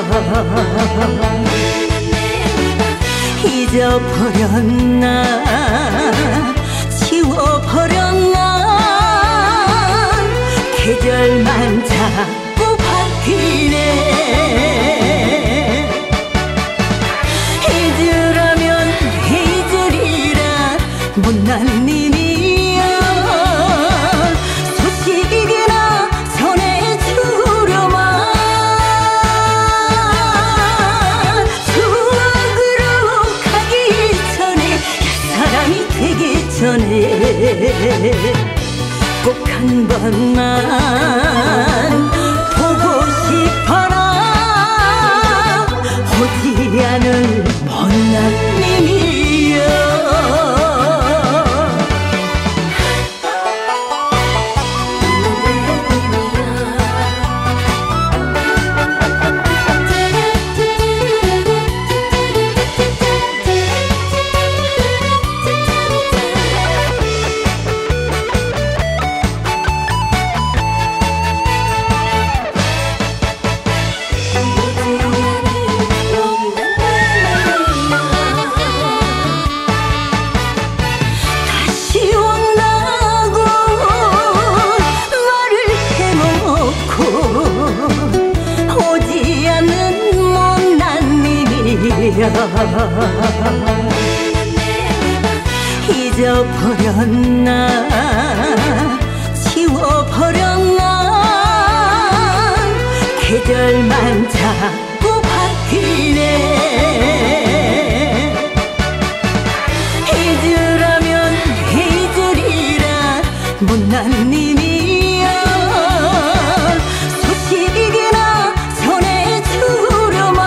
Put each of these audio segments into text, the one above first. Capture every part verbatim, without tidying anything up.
잊어버렸나 지워버렸나 계절만 자꾸 바뀌네. 잊으라면 잊으리라 못난 님이여 소식이나 전해주려만 추억으로 가기 전에 사람이 되기 전에 꼭 한 번만 보고 싶어라. 오지 않을 못난 님이여. 오지 않는 못난 님이여. 잊어버렸나 지워버렸나 계절만 자꾸 바뀌네. 잊으라면 잊으리라 못난 님이여 소식이나 전해주려만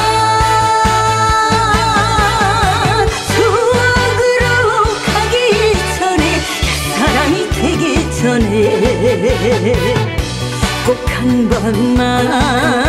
추억으로 가기 전에 사람이 되기 전에 꼭 한 번만